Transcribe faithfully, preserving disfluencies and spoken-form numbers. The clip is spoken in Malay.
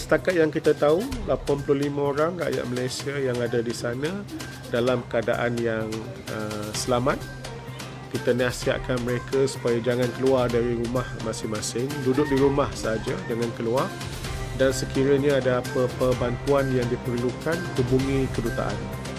setakat yang kita tahu, lapan puluh lima orang rakyat Malaysia yang ada di sana dalam keadaan yang uh, selamat. Kita nasihatkan mereka supaya jangan keluar dari rumah masing-masing, duduk di rumah saja, jangan keluar. Dan sekiranya ada apa-apa bantuan yang diperlukan, hubungi kedutaan.